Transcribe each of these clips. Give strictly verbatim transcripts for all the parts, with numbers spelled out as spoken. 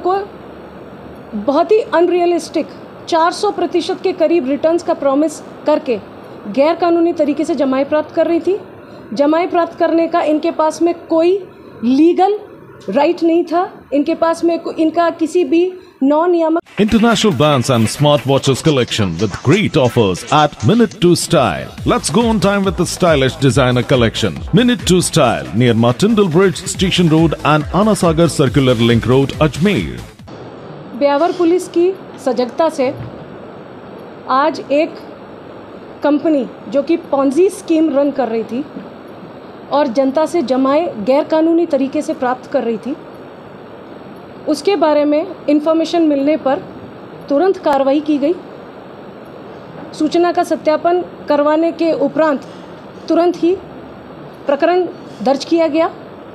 को बहुत ही अनरियलिस्टिक चार सौ प्रतिशत के करीब रिटर्न्स का प्रॉमिस करके गैर कानूनी तरीके से जमाएं प्राप्त कर रही थी। जमाएं प्राप्त करने का इनके पास में कोई लीगल राइट नहीं था। इनके पास में इनका किसी भी नॉन नियामक International brands and smartwatches collection with great offers at Minute to Style. Let's go on time with the stylish designer collection. Minute to Style near Martindale Bridge, Station Road and Anasagar Circular Link Road, Ajmer. Beawar police की सजगता से आज एक company जो कि Ponzi scheme run कर रही थी और जनता से जमाएं गैर कानूनी तरीके से प्राप्त कर रही थी, उसके बारे में इंफॉर्मेशन मिलने पर तुरंत कार्रवाई की गई। सूचना का सत्यापन करवाने के उपरांत तुरंत ही प्रकरण दर्ज किया गया।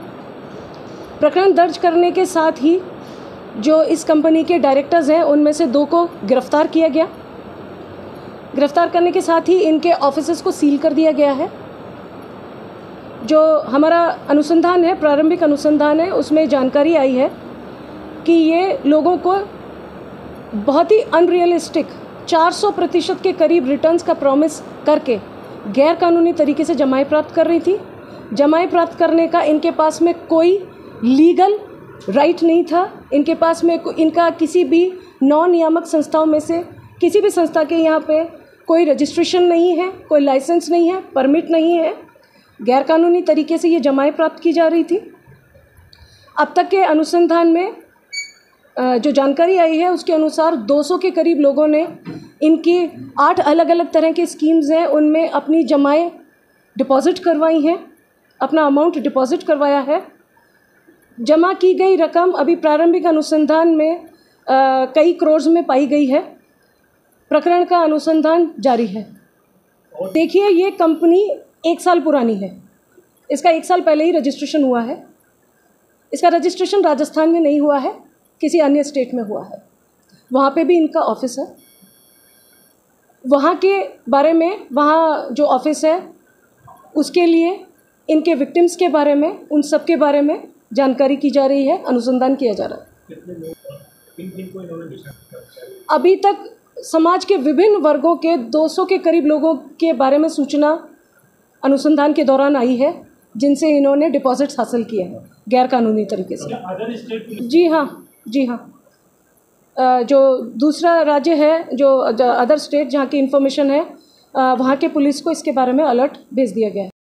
प्रकरण दर्ज करने के साथ ही जो इस कंपनी के डायरेक्टर्स हैं उनमें से दो को गिरफ्तार किया गया। गिरफ्तार करने के साथ ही इनके ऑफिसेस को सील कर दिया गया है। जो हमारा अनुसंधान है, प्रारंभिक अनुसंधान है, उसमें जानकारी आई है कि ये लोगों को बहुत ही अनरियलिस्टिक चार सौ प्रतिशत के करीब रिटर्न्स का प्रॉमिस करके गैर कानूनी तरीके से जमाएं प्राप्त कर रही थी। जमाएं प्राप्त करने का इनके पास में कोई लीगल राइट नहीं था। इनके पास में इनका किसी भी नॉन नियामक संस्थाओं में से किसी भी संस्था के यहाँ पे कोई रजिस्ट्रेशन नहीं है, कोई लाइसेंस नहीं है, परमिट नहीं है। गैर कानूनी तरीके से ये जमाएं प्राप्त की जा रही थी। अब तक के अनुसंधान में जो जानकारी आई है उसके अनुसार दो सौ के करीब लोगों ने इनकी आठ अलग अलग तरह के स्कीम्स हैं उनमें अपनी जमाएं डिपॉजिट करवाई हैं, अपना अमाउंट डिपॉजिट करवाया है। जमा की गई रकम अभी प्रारंभिक अनुसंधान में आ, कई करोड़ में पाई गई है। प्रकरण का अनुसंधान जारी है। देखिए, ये कंपनी एक साल पुरानी है। इसका एक साल पहले ही रजिस्ट्रेशन हुआ है। इसका रजिस्ट्रेशन राजस्थान में नहीं हुआ है, किसी अन्य स्टेट में हुआ है। वहाँ पे भी इनका ऑफिस है। वहाँ के बारे में, वहाँ जो ऑफिस है उसके लिए, इनके विक्टिम्स के बारे में, उन सब के बारे में जानकारी की जा रही है, अनुसंधान किया जा रहा है। अभी तक समाज के विभिन्न वर्गों के दो सौ के करीब लोगों के बारे में सूचना अनुसंधान के दौरान आई है जिनसे इन्होंने डिपॉजिट्स हासिल किए हैं गैर कानूनी तरीके से। जी हाँ, जी हाँ। जो दूसरा राज्य है, जो अदर स्टेट जहाँ की इन्फॉर्मेशन है, वहाँ के पुलिस को इसके बारे में अलर्ट भेज दिया गया है।